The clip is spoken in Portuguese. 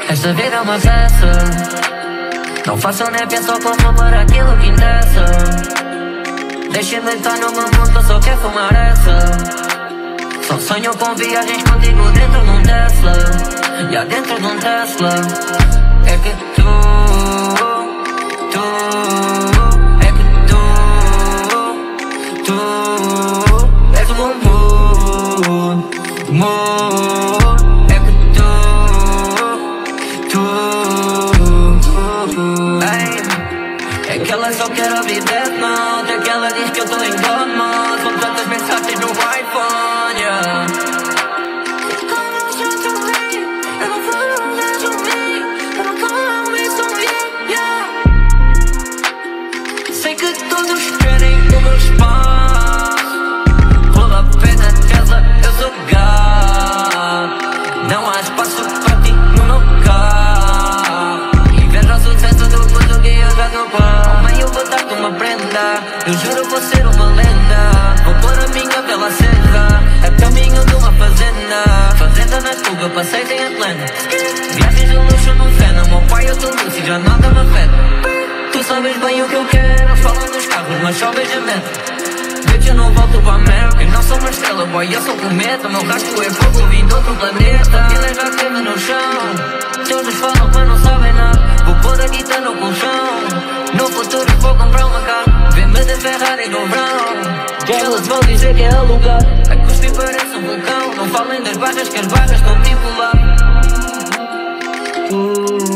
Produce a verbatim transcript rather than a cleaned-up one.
Esta vida é uma peça, não faço nem pensar como para aquilo que interessa. Deixem-me estar no meu mundo, eu só quero fumar essa. Só sonho com viagens contigo dentro de um Tesla. E yeah, dentro de um Tesla. É que tu, tu, é que tu, tu és o meu mood, mood. É que tu, tu, ei, é que ela só quer ouvir Death Note. É que ela diz que eu tô em God Mode. São tantas mensagens no iPhone, yeah. Sei que todos querem o meu espaço. Rola pé na Tesla, eu sou gato. Não há espaço para ti no meu carro. Inveja o sucesso do mundo que eu já não paro. Ao meio vou dar-te uma prenda. Eu juro vou ser uma lenda. Vou pôr a minha bela acesa a caminho de uma fazenda. Fazenda na fuga, passei em Atlanta. Viagens de luxo no Fena. Meu pai eu tô lúcido, já nada me afeta. Tu sabes bem o que eu quero. Falam dos carros, mas só vejo a meta. Bitch, eu não volto para a América. Eu não sou uma estrela, boy, eu sou cometa. Meu rastro é fogo, vim de outro planeta. Ele já teve no chão. Todos falam, mas não sabem nada. Vou pôr a guitarra no colchão. No futuro vou comprar uma casa. Vem-me de Ferrari no Brown. Elas vão dizer que é alugado. A cuspir parece um vulcão. Não falem das barras, que as barras estão tipo lá. uh.